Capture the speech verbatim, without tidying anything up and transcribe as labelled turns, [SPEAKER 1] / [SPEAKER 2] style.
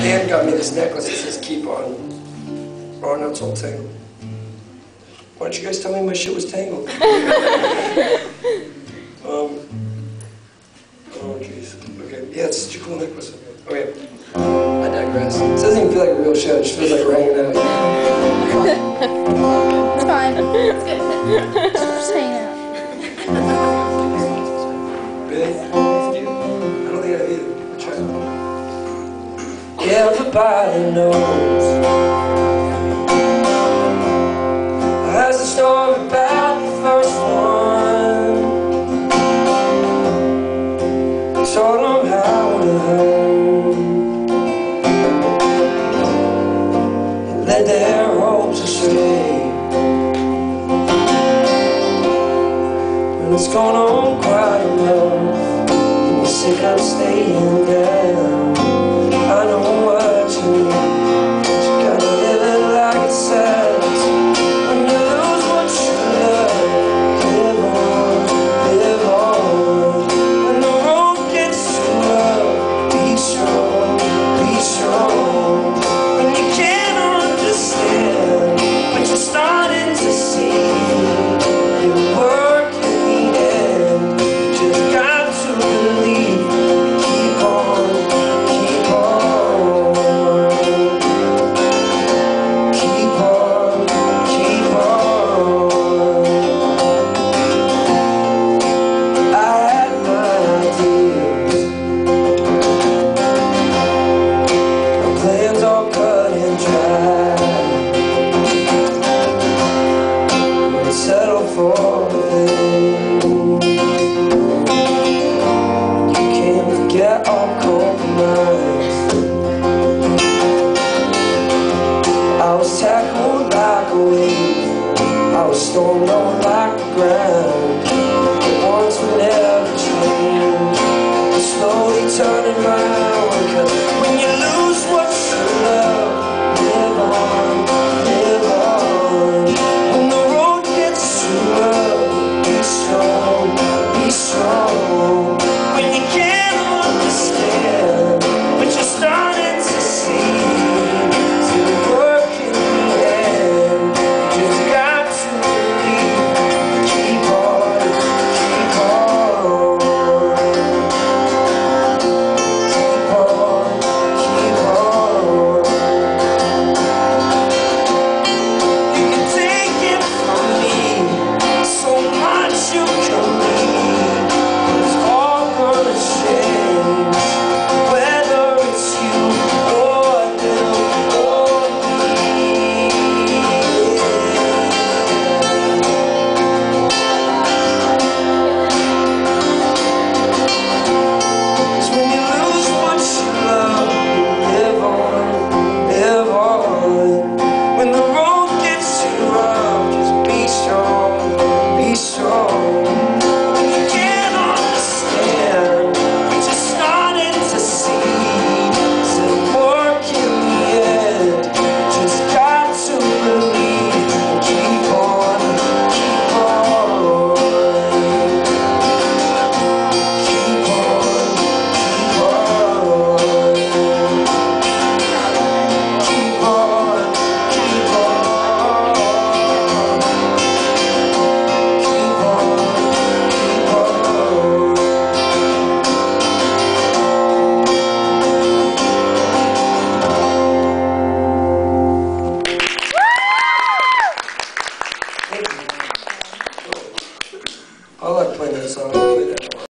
[SPEAKER 1] Dan got me this necklace that says keep on. Oh no, it's all tangled. Why don't you guys tell me my shit was tangled? um, oh jeez. Okay, yeah, it's such a cool necklace. Okay, I digress. It doesn't even feel like a real show, it just feels like we're hanging out.
[SPEAKER 2] It's fine. It's good. Just hanging out.
[SPEAKER 1] Really? I don't think I have either. I'll try it. Everybody knows there's a story about the first one. Told them how to hurt and led their hopes astray. When it's gone on quite enough and you're sick of staying down, I know what you mean. You gotta live it like it says. When you lose what you love, live on, live on. When the road gets too rough, be strong, be strong. When you can't understand, but you're starting to see your work in the end. You just got to believe. Keep on, keep on, keep on, keep on. I had my ideas, my plans all cut and dry. Wouldn't settle for the thing. You can't forget all compromise. I was tackled like a wave, I was stormed on like the ground. The ones would never change, I'm slowly turning round. Cause when you lose what you love, live on, live on. When the road gets too rough, be strong, be strong. When you can't understand, but you're starting to see, to work in the end. You just got to believe. Keep on, keep on, keep on, keep on. You can take it from me, so much you can leave. It's all gonna change, whether it's you or them or me. 'Cause when you lose what you love, live on, live on. When the road gets too rough, just be strong, be strong. When you can't understand, but you're starting to see, to work in the end. Just got to believe. Keep on, keep on, keep on, keep on, keep on, keep on, keep on. I like playing that song.